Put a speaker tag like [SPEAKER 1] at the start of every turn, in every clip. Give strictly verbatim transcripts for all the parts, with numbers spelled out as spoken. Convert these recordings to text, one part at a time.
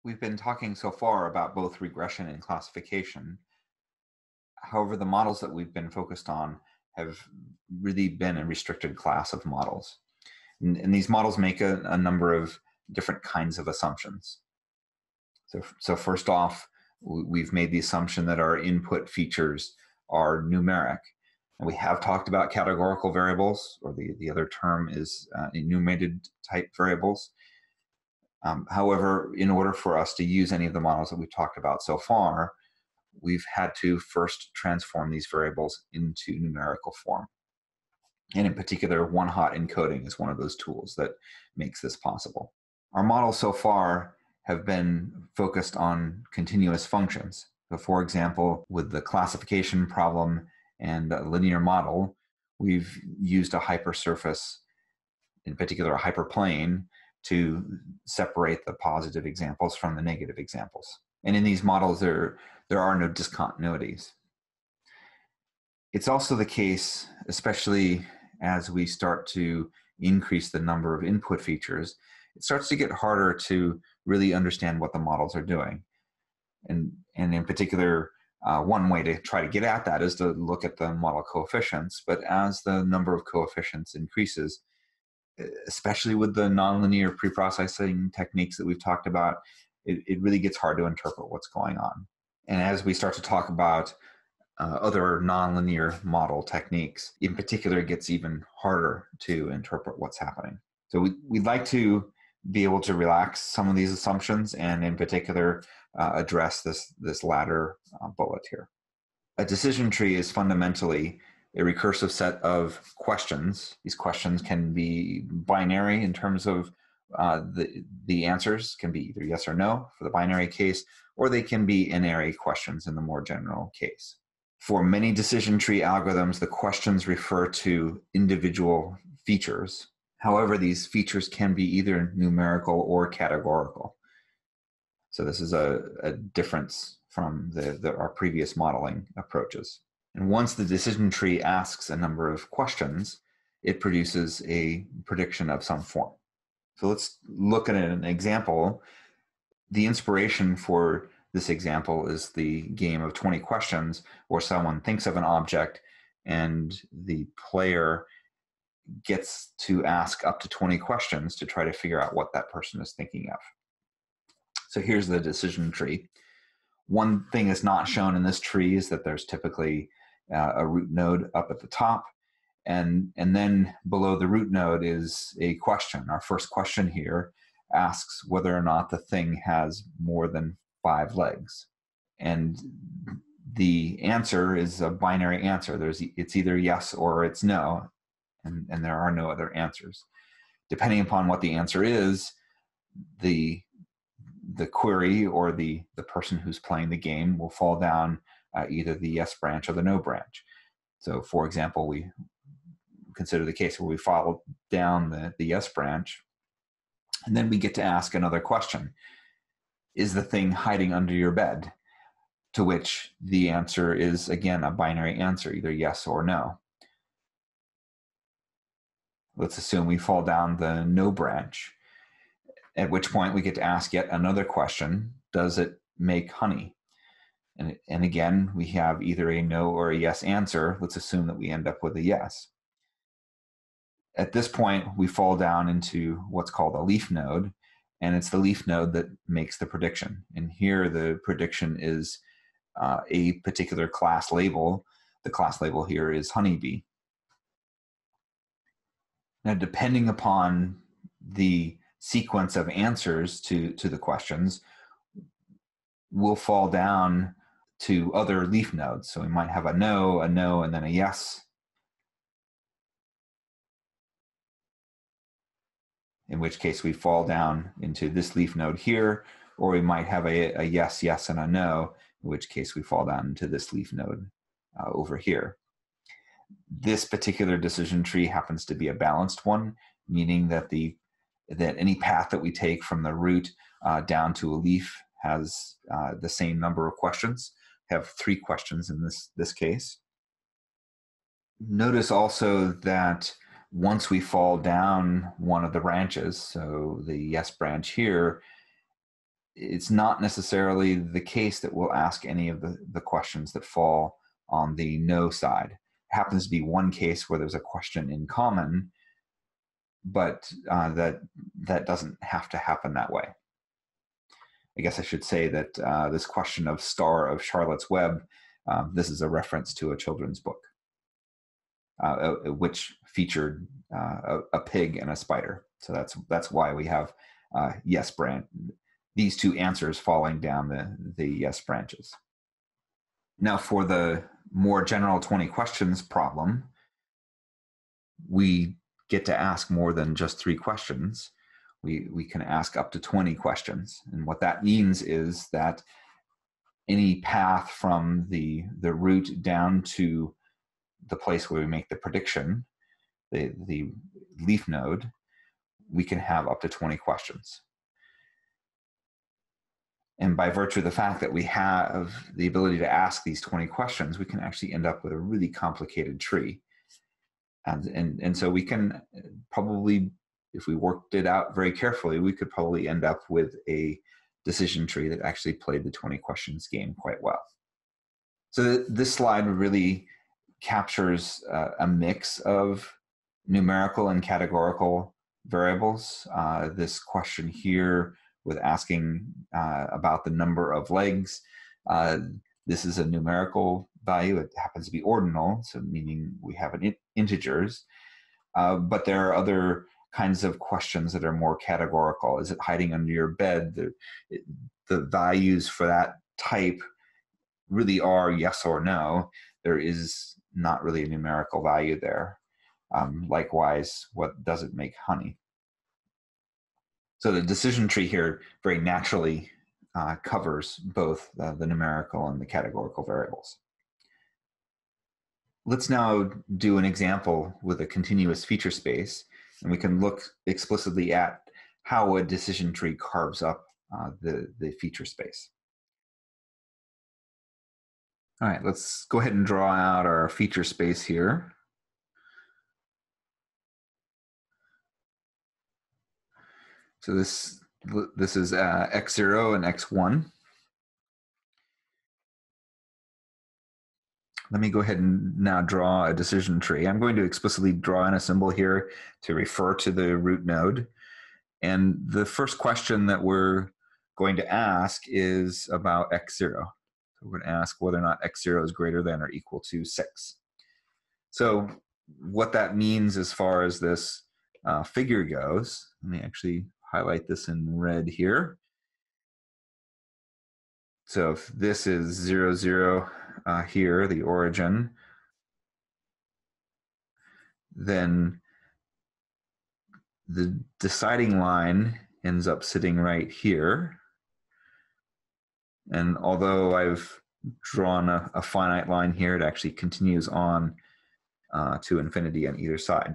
[SPEAKER 1] We've been talking so far about both regression and classification. However, the models that we've been focused on have really been a restricted class of models. And, and these models make a, a number of different kinds of assumptions. So, so first off, we've made the assumption that our input features are numeric. And we have talked about categorical variables, or the, the other term is uh, enumerated type variables. Um, however, in order for us to use any of the models that we've talked about so far, we've had to first transform these variables into numerical form. And in particular, one-hot encoding is one of those tools that makes this possible. Our models so far have been focused on continuous functions. So for example, with the classification problem and a linear model, we've used a hypersurface, in particular a hyperplane, to separate the positive examples from the negative examples. And in these models, there, there are no discontinuities. It's also the case, especially as we start to increase the number of input features, it starts to get harder to really understand what the models are doing. And, and in particular, uh, one way to try to get at that is to look at the model coefficients. But as the number of coefficients increases, especially with the nonlinear preprocessing techniques that we've talked about, it, it really gets hard to interpret what's going on. And as we start to talk about uh, other nonlinear model techniques, in particular, it gets even harder to interpret what's happening. So we, we'd like to be able to relax some of these assumptions and in particular uh, address this, this latter uh, bullet here. A decision tree is fundamentally a recursive set of questions. These questions can be binary in terms of uh, the, the answers can be either yes or no for the binary case, or they can be n-ary questions in the more general case. For many decision tree algorithms, the questions refer to individual features. However, these features can be either numerical or categorical. So this is a, a difference from the, the, our previous modeling approaches. And once the decision tree asks a number of questions, it produces a prediction of some form. So let's look at an example. The inspiration for this example is the game of twenty questions, where someone thinks of an object and the player gets to ask up to twenty questions to try to figure out what that person is thinking of. So here's the decision tree. One thing that's not shown in this tree is that there's typically uh, a root node up at the top, and, and then below the root node is a question. Our first question here asks whether or not the thing has more than five legs. And the answer is a binary answer. There's, it's either yes or it's no, and, and there are no other answers. Depending upon what the answer is, the the query or the, the person who's playing the game will fall down uh, either the yes branch or the no branch. So for example, we consider the case where we follow down the, the yes branch, and then we get to ask another question. Is the thing hiding under your bed? To which the answer is, again, a binary answer, either yes or no. Let's assume we fall down the no branch, at which point we get to ask yet another question. Does it make honey? And, and again, we have either a no or a yes answer. Let's assume that we end up with a yes. At this point, we fall down into what's called a leaf node, and it's the leaf node that makes the prediction. And here the prediction is uh, a particular class label. The class label here is honeybee. Now, depending upon the sequence of answers to, to the questions, will fall down to other leaf nodes. So we might have a no, a no, and then a yes. In which case we fall down into this leaf node here, or we might have a, a yes, yes, and a no, in which case we fall down into this leaf node uh, over here. This particular decision tree happens to be a balanced one, meaning that the that any path that we take from the root uh, down to a leaf has uh, the same number of questions, have three questions in this, this case. Notice also that once we fall down one of the branches, so the yes branch here, it's not necessarily the case that we'll ask any of the, the questions that fall on the no side. It happens to be one case where there's a question in common, but uh, that, that doesn't have to happen that way. I guess I should say that uh, this question of Star of Charlotte's Web, uh, this is a reference to a children's book, uh, which featured uh, a, a pig and a spider. So that's that's why we have uh, yes branch, these two answers falling down the, the yes branches. Now for the more general twenty questions problem, we get to ask more than just three questions. We, we can ask up to twenty questions. And what that means is that any path from the, the root down to the place where we make the prediction, the, the leaf node, we can have up to twenty questions. And by virtue of the fact that we have the ability to ask these twenty questions, we can actually end up with a really complicated tree. And, and, and so we can probably, if we worked it out very carefully, we could probably end up with a decision tree that actually played the twenty questions game quite well. So this slide really captures uh, a mix of numerical and categorical variables. Uh, this question here with asking uh, about the number of legs, uh, this is a numerical value. It happens to be ordinal, so meaning we have an in integers. Uh, but there are other kinds of questions that are more categorical. Is it hiding under your bed? The, it, the values for that type really are yes or no. There is not really a numerical value there. Um, likewise, what does it make honey? So the decision tree here very naturally uh, covers both uh, the numerical and the categorical variables. Let's now do an example with a continuous feature space, and we can look explicitly at how a decision tree carves up uh, the, the feature space. All right, let's go ahead and draw out our feature space here. So this, this is uh, x zero and x one. Let me go ahead and now draw a decision tree. I'm going to explicitly draw in a symbol here to refer to the root node. And the first question that we're going to ask is about x zero. So we're going to ask whether or not x zero is greater than or equal to six. So what that means as far as this uh, figure goes, let me actually highlight this in red here. So if this is zero, zero uh, here, the origin, then the deciding line ends up sitting right here. And although I've drawn a, a finite line here, it actually continues on uh, to infinity on either side.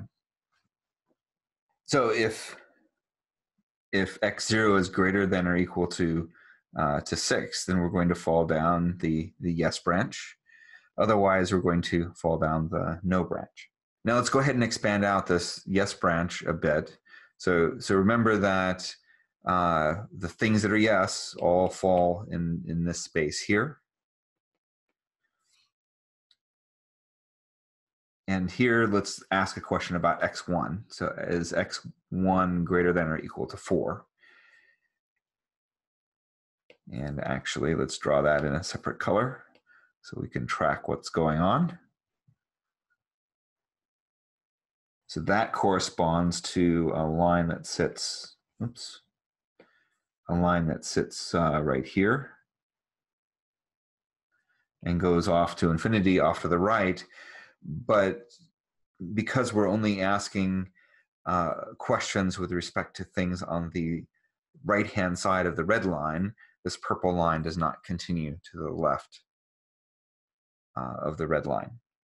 [SPEAKER 1] So if, if x zero is greater than or equal to, uh, to six, then we're going to fall down the, the yes branch. Otherwise, we're going to fall down the no branch. Now let's go ahead and expand out this yes branch a bit. So, so remember that uh, the things that are yes all fall in, in this space here. And here, let's ask a question about x one. So is x one greater than or equal to four? And actually, let's draw that in a separate color so we can track what's going on. So that corresponds to a line that sits, oops, a line that sits uh, right here and goes off to infinity off to the right. But because we're only asking uh, questions with respect to things on the right-hand side of the red line, this purple line does not continue to the left uh, of the red line.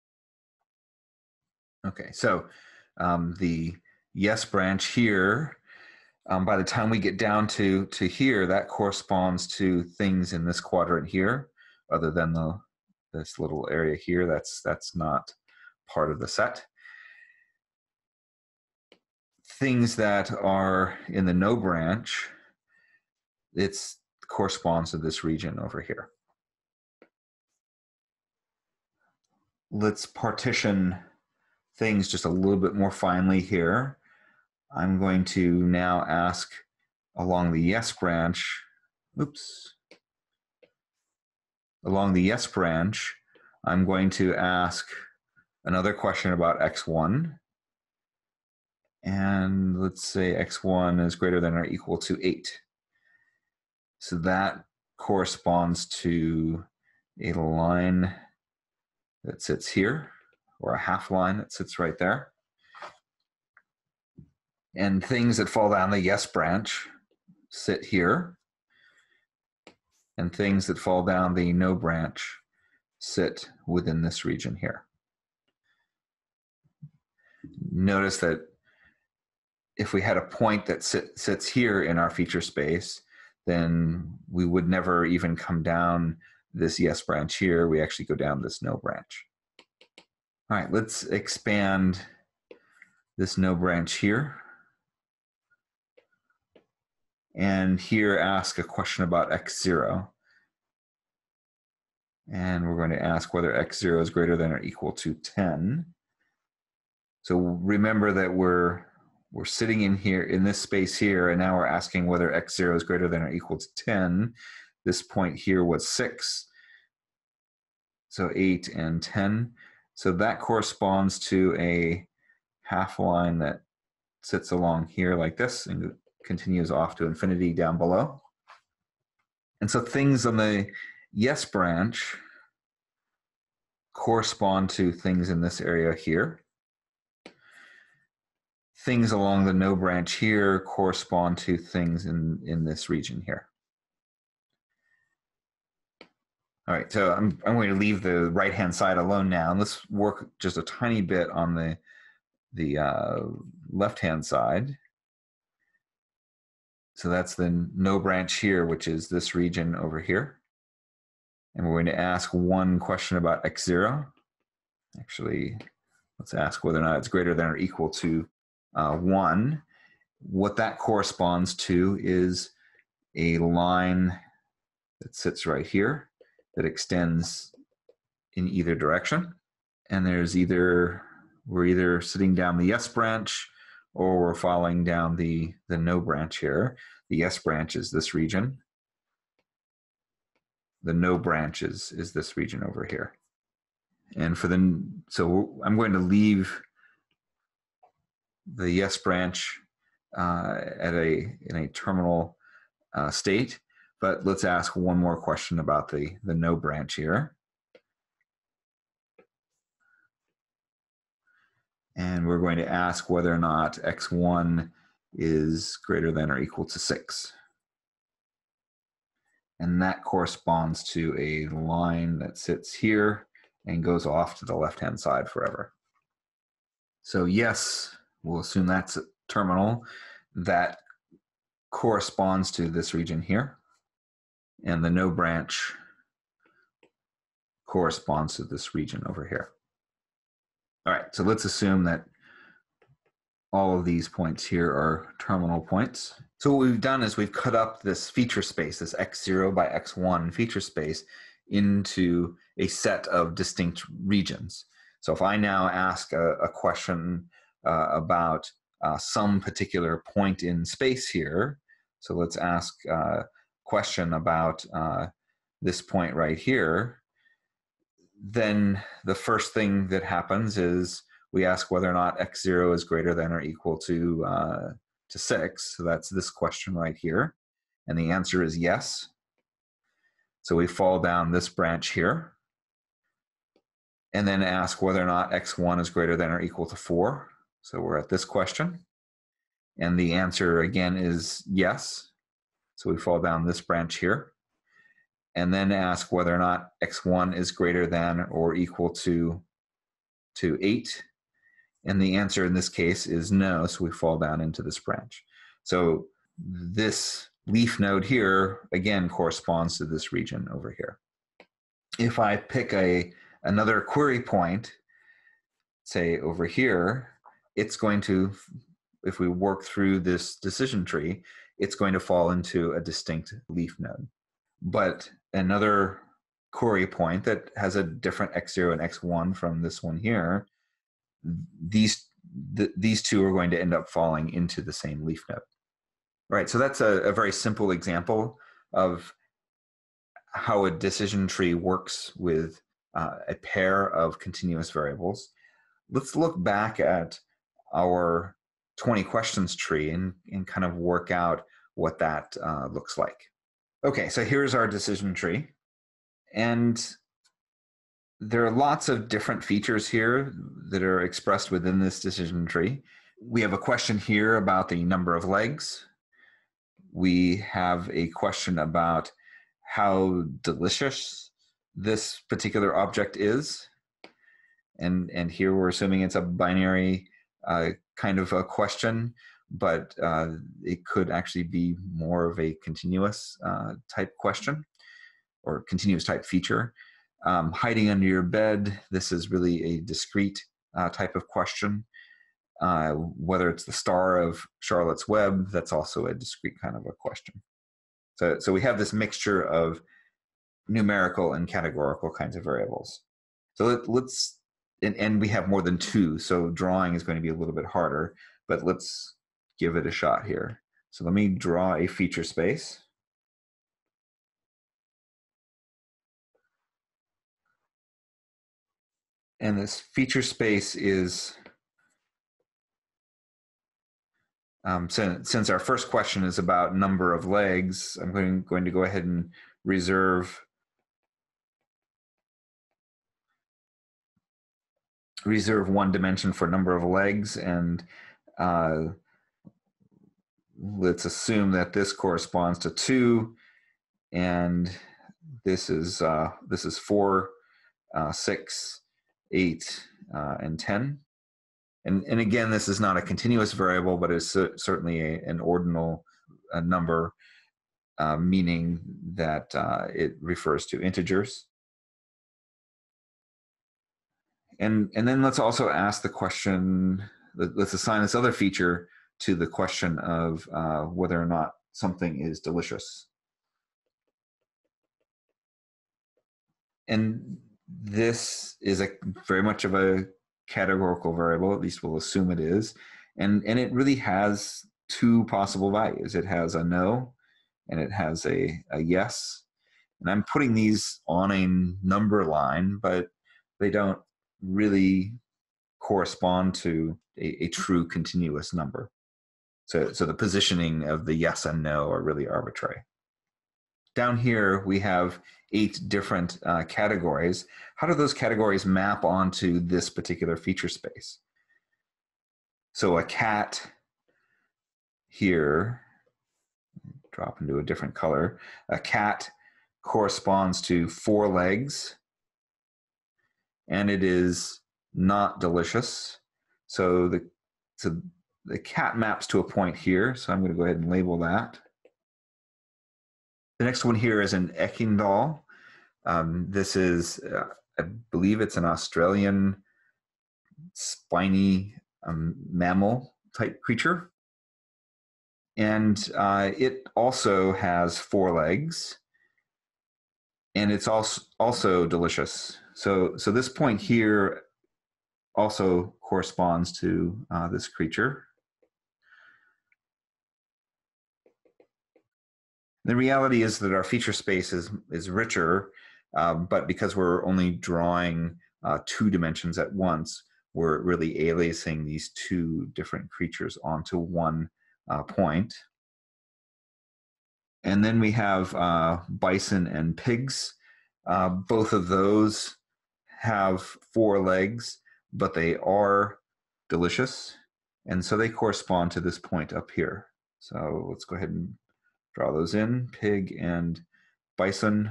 [SPEAKER 1] Okay, so um, the yes branch here, um, by the time we get down to, to here, that corresponds to things in this quadrant here, other than the, this little area here, that's, that's not part of the set. Things that are in the no branch, it's corresponds to this region over here. Let's partition things just a little bit more finely here. I'm going to now ask along the yes branch, oops, along the yes branch, I'm going to ask another question about x one. And let's say x one is greater than or equal to eight. So that corresponds to a line that sits here, or a half line that sits right there. And things that fall down the yes branch sit here. And things that fall down the no branch sit within this region here. Notice that if we had a point that sit, sits here in our feature space, then we would never even come down this yes branch here. We actually go down this no branch. All right, let's expand this no branch here. And here ask a question about x zero. And we're going to ask whether x zero is greater than or equal to ten. So remember that we're we're sitting in here in this space here, and now we're asking whether x zero is greater than or equal to ten. This point here was six, so eight and ten. So that corresponds to a half line that sits along here like this and continues off to infinity down below. And so things on the yes branch correspond to things in this area here. Things along the no branch here correspond to things in, in this region here. All right, so I'm, I'm going to leave the right-hand side alone now, and let's work just a tiny bit on the, the uh, left-hand side. So that's the no branch here, which is this region over here. And we're going to ask one question about x zero. Actually, let's ask whether or not it's greater than or equal to uh, one. What that corresponds to is a line that sits right here that extends in either direction. And there's either, we're either sitting down the yes branch or we're falling down the, the no branch here. The yes branch is this region. The no branch is, is this region over here. And for the, so I'm going to leave the yes branch uh, at a, in a terminal uh, state, but let's ask one more question about the, the no branch here. And we're going to ask whether or not x one is greater than or equal to six. And that corresponds to a line that sits here and goes off to the left-hand side forever. So yes, we'll assume that's a terminal. That corresponds to this region here. And the no branch corresponds to this region over here. All right, so let's assume that all of these points here are terminal points. So what we've done is we've cut up this feature space, this x zero by x one feature space, into a set of distinct regions. So if I now ask a, a question uh, about uh, some particular point in space here, so let's ask a question about uh, this point right here, then the first thing that happens is we ask whether or not x zero is greater than or equal to, uh, to six. So that's this question right here. And the answer is yes. So we fall down this branch here. And then ask whether or not x one is greater than or equal to four. So we're at this question. And the answer again is yes. So we fall down this branch here. And then ask whether or not x one is greater than or equal to, to eight. And the answer in this case is no, so we fall down into this branch. So this leaf node here, again, corresponds to this region over here. If I pick a, another query point, say over here, it's going to, if we work through this decision tree, it's going to fall into a distinct leaf node. But another query point that has a different x zero and x one from this one here, these th these two are going to end up falling into the same leaf node. Right, so that's a, a very simple example of how a decision tree works with uh, a pair of continuous variables. Let's look back at our twenty questions tree and, and kind of work out what that uh, looks like. Okay, so here's our decision tree. And there are lots of different features here that are expressed within this decision tree. We have a question here about the number of legs. We have a question about how delicious this particular object is. And, and here we're assuming it's a binary uh, kind of a question, but uh, it could actually be more of a continuous uh, type question or continuous type feature. Um, hiding under your bed, this is really a discrete uh, type of question. Uh, whether it's the star of Charlotte's Web, that's also a discrete kind of a question. So, so we have this mixture of numerical and categorical kinds of variables. So let, let's, and, and we have more than two, so drawing is going to be a little bit harder, but let's give it a shot here. So let me draw a feature space. And this feature space is, um, since, since our first question is about number of legs, I'm going, going to go ahead and reserve reserve one dimension for number of legs, and uh, let's assume that this corresponds to two, and this is uh, this is four, uh, six, eight, uh, and ten. And, and again, this is not a continuous variable, but it's certainly a, an ordinal uh, number, uh, meaning that uh, it refers to integers. And, and then let's also ask the question, let's assign this other feature to the question of uh, whether or not something is delicious. And this is a very much of a categorical variable, at least we'll assume it is. And, and it really has two possible values. It has a no, and it has a, a yes. And I'm putting these on a number line, but they don't really correspond to a, a true continuous number. So, so the positioning of the yes and no are really arbitrary. Down here, we have eight different uh, categories. How do those categories map onto this particular feature space? So a cat here, drop into a different color, a cat corresponds to four legs, and it is not delicious. So the, so the cat maps to a point here, so I'm going to go ahead and label that. The next one here is an Eckingthal. Um, this is, uh, I believe it's an Australian spiny um, mammal type creature. And uh, it also has four legs, and it's also, also delicious. So, so this point here also corresponds to uh, this creature. The reality is that our feature space is, is richer, uh, but because we're only drawing uh, two dimensions at once, we're really aliasing these two different creatures onto one uh, point. And then we have uh, bison and pigs. Uh, both of those have four legs, but they are delicious. And so they correspond to this point up here. So let's go ahead and draw those in, pig and bison.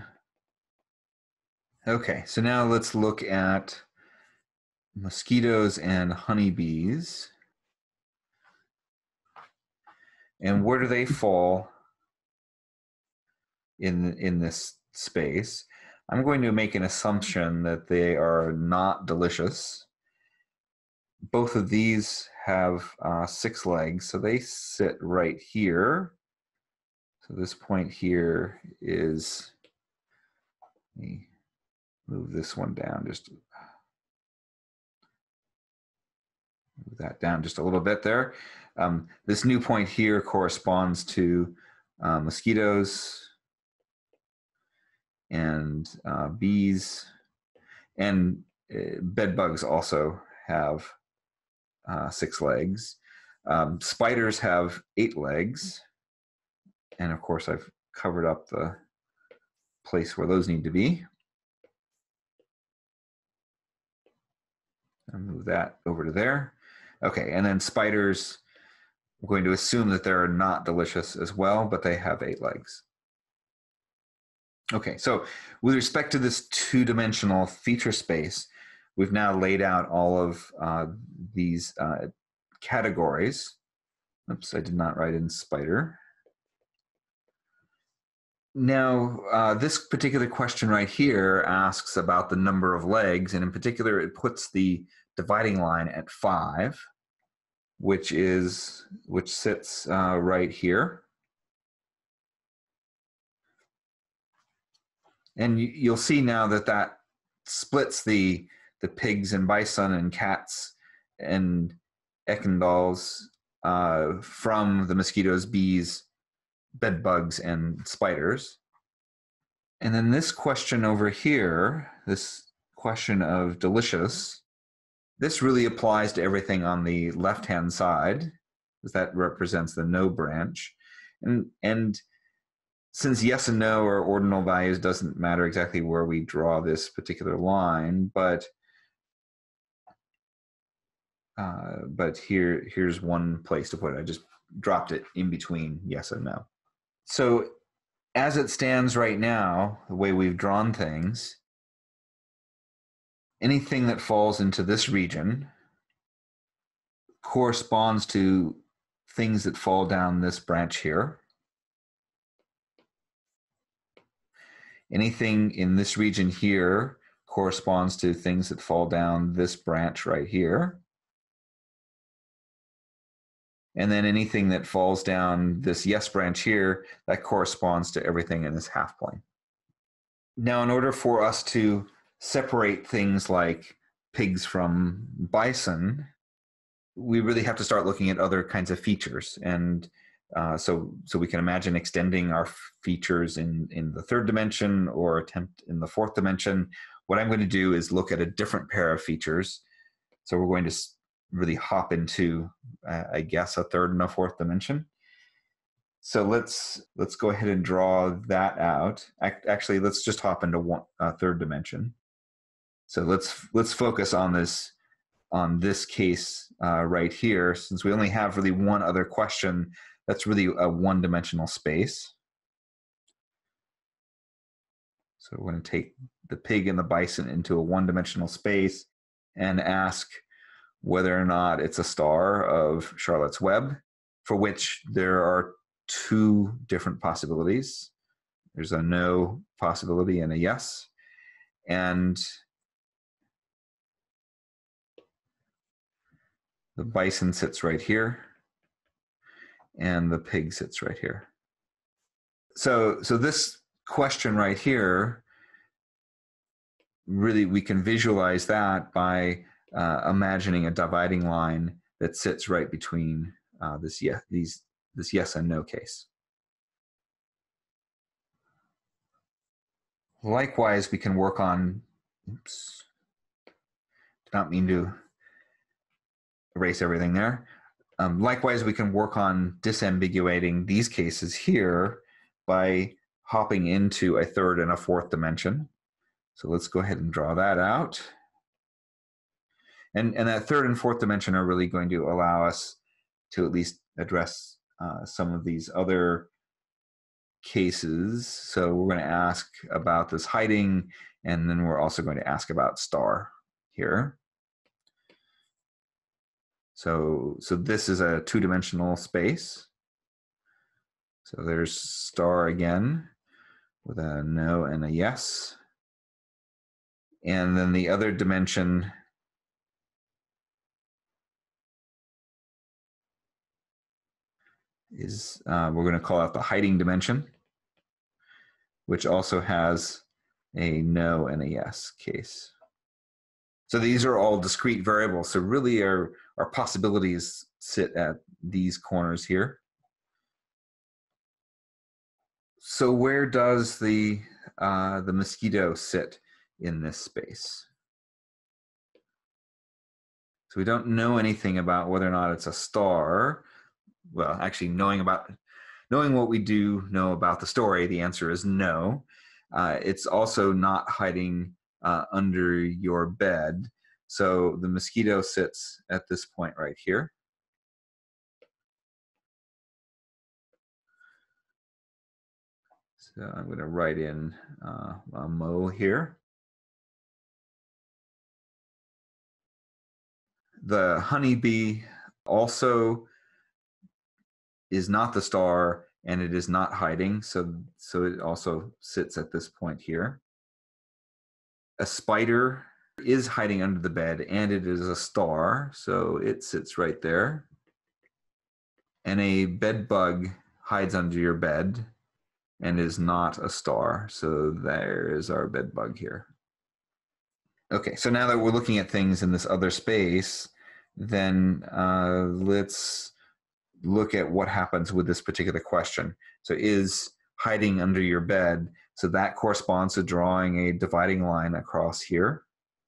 [SPEAKER 1] Okay, so now let's look at mosquitoes and honeybees. And where do they fall in, in this space? I'm going to make an assumption that they are not delicious. Both of these have uh, six legs, so they sit right here. So this point here is, let me move this one down, just move that down just a little bit there. Um, this new point here corresponds to uh, mosquitoes and uh, bees, and uh, bed bugs also have uh, six legs. Um, spiders have eight legs, and of course I've covered up the place where those need to be. I'll move that over to there. Okay, and then spiders, I'm going to assume that they're not delicious as well, but they have eight legs. Okay, so with respect to this two-dimensional feature space, we've now laid out all of uh, these uh, categories. Oops, I did not write in spider. Now, uh, this particular question right here asks about the number of legs, and in particular, it puts the dividing line at five, which is which sits uh, right here. And you, you'll see now that that splits the the pigs and bison and cats and echidnas uh, from the mosquitoes, bees, bed bugs, and spiders. And then this question over here, this question of delicious, this really applies to everything on the left-hand side, because that represents the no branch. And, and since yes and no are ordinal values, doesn't matter exactly where we draw this particular line, but uh, but here here's one place to put it. I just dropped it in between yes and no. So as it stands right now, the way we've drawn things, anything that falls into this region corresponds to things that fall down this branch here. Anything in this region here corresponds to things that fall down this branch right here. And then anything that falls down this yes branch here, that corresponds to everything in this half plane. Now, in order for us to separate things like pigs from bison, we really have to start looking at other kinds of features. And uh, so, so we can imagine extending our features in, in the third dimension or attempt in the fourth dimension. What I'm going to do is look at a different pair of features. So we're going to really hop into, uh, I guess, a third and a fourth dimension. So let's let's go ahead and draw that out. Actually, let's just hop into one uh, third dimension. So let's let's focus on this on this case uh, right here, since we only have really one other question. That's really a one-dimensional space. So we're going to take the pig and the bison into a one-dimensional space and ask whether or not it's a star of Charlotte's Web, for which there are two different possibilities. There's a no possibility and a yes. And the bison sits right here, and the pig sits right here. So, so this question right here, really we can visualize that by uh, imagining a dividing line that sits right between uh, this, yes, these, this yes and no case. Likewise, we can work on, oops, did not mean to erase everything there. Um, likewise, we can work on disambiguating these cases here by hopping into a third and a fourth dimension. So let's go ahead and draw that out. And, and that third and fourth dimension are really going to allow us to at least address uh, some of these other cases. So we're going to ask about this hiding, and then we're also going to ask about star here. So, so this is a two-dimensional space. So there's star again with a no and a yes. And then the other dimension is, uh, we're going to call out the hiding dimension, which also has a no and a yes case. So these are all discrete variables. So really our, our possibilities sit at these corners here. So where does the, uh, the mosquito sit in this space? So we don't know anything about whether or not it's a star. Well, actually knowing about, knowing what we do know about the story, the answer is no. Uh, it's also not hiding uh, under your bed. So the mosquito sits at this point right here. So I'm going to write in uh, a Mo here. The honeybee also is not the star, and it is not hiding, so, so it also sits at this point here. A spider is hiding under the bed, and it is a star, so it sits right there. And a bed bug hides under your bed and is not a star, so there is our bed bug here. Okay, so now that we're looking at things in this other space, then uh, let's look at what happens with this particular question. So is hiding under your bed, so that corresponds to drawing a dividing line across here.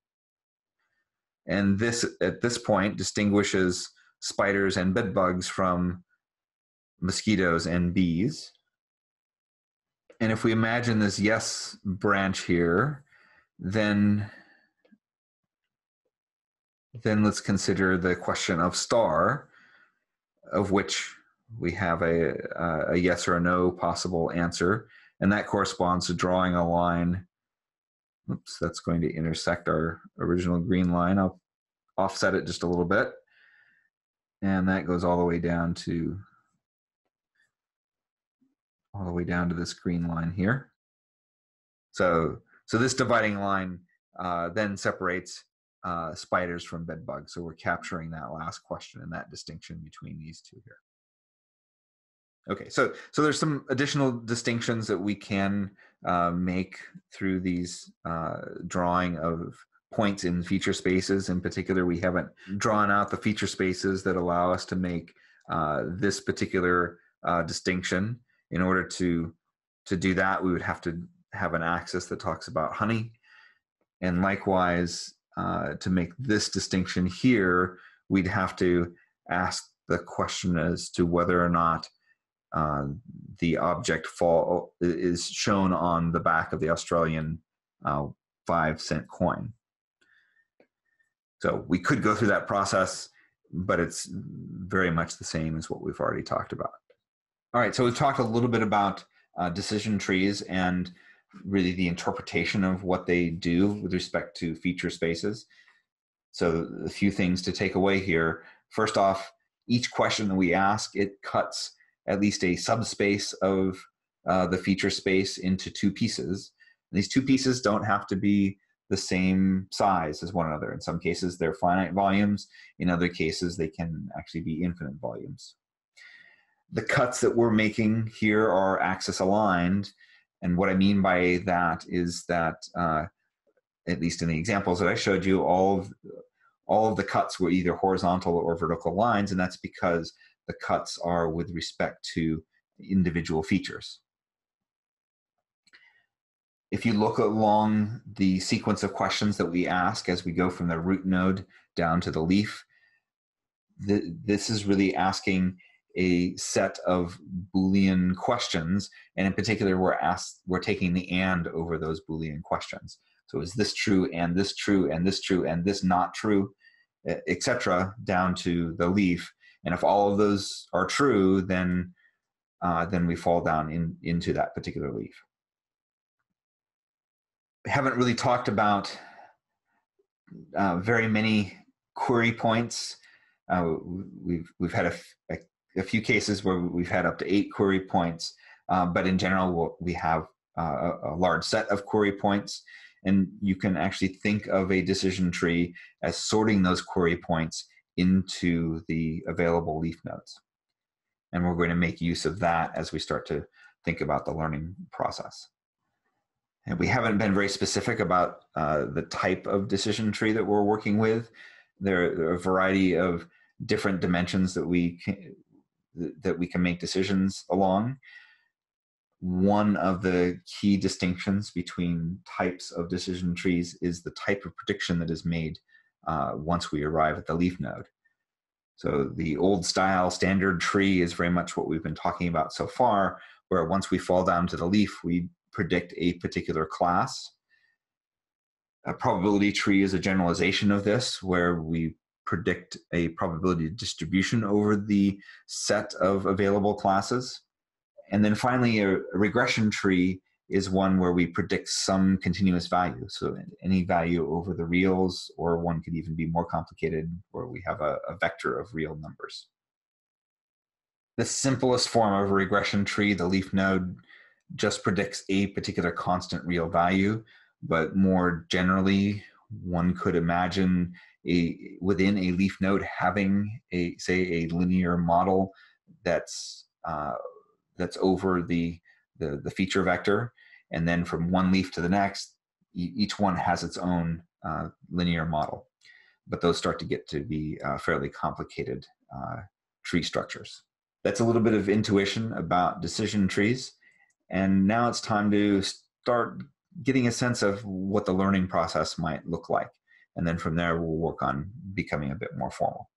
[SPEAKER 1] And this, at this point, distinguishes spiders and bed bugs from mosquitoes and bees. And if we imagine this yes branch here, then then let's consider the question of star, of which we have a, a yes or a no possible answer. And that corresponds to drawing a line. Oops, that's going to intersect our original green line. I'll offset it just a little bit. And that goes all the way down to all the way down to this green line here. So, so this dividing line uh, then separates uh, spiders from bed bugs. So we're capturing that last question and that distinction between these two here. Okay, so so there's some additional distinctions that we can uh, make through these uh, drawing of points in feature spaces. In particular, we haven't drawn out the feature spaces that allow us to make uh, this particular uh, distinction. In order to to do that, we would have to have an axis that talks about honey. And likewise, uh, to make this distinction here, we'd have to ask the question as to whether or not uh, the object fall is shown on the back of the Australian uh, five cent coin. So we could go through that process, but it's very much the same as what we've already talked about. All right, so we've talked a little bit about uh, decision trees and really the interpretation of what they do with respect to feature spaces. So a few things to take away here. First off, each question that we ask, it cuts at least a subspace of uh, the feature space into two pieces. And these two pieces don't have to be the same size as one another. In some cases, they're finite volumes. In other cases, they can actually be infinite volumes. The cuts that we're making here are axis aligned. And what I mean by that is that, uh, at least in the examples that I showed you, all of, all of the cuts were either horizontal or vertical lines, and that's because the cuts are with respect to individual features. If you look along the sequence of questions that we ask as we go from the root node down to the leaf, th this is really asking a set of Boolean questions, and in particular, we're asked, we're taking the and over those Boolean questions. So is this true, and this true, and this true, and this not true, et cetera, down to the leaf. And if all of those are true, then uh, then we fall down in, into that particular leaf. We haven't really talked about uh, very many query points. Uh, we've we've had a, a a few cases where we've had up to eight query points, uh, but in general, we have uh, a large set of query points, and you can actually think of a decision tree as sorting those query points into the available leaf nodes. And we're going to make use of that as we start to think about the learning process. And we haven't been very specific about uh, the type of decision tree that we're working with. There, there are a variety of different dimensions that we can, that we can make decisions along. One of the key distinctions between types of decision trees is the type of prediction that is made uh, once we arrive at the leaf node. So the old style standard tree is very much what we've been talking about so far, where once we fall down to the leaf, we predict a particular class. A probability tree is a generalization of this, where we predict a probability distribution over the set of available classes. And then finally, a, a regression tree is one where we predict some continuous value. So any value over the reals, or one could even be more complicated where we have a, a vector of real numbers. The simplest form of a regression tree, the leaf node, just predicts a particular constant real value, but more generally, one could imagine a within a leaf node having a, say, a linear model that's uh, that's over the, the the feature vector, and then from one leaf to the next, each one has its own uh, linear model. But those start to get to be uh, fairly complicated uh, tree structures. That's a little bit of intuition about decision trees. And now it's time to start getting a sense of what the learning process might look like. And then from there, we'll work on becoming a bit more formal.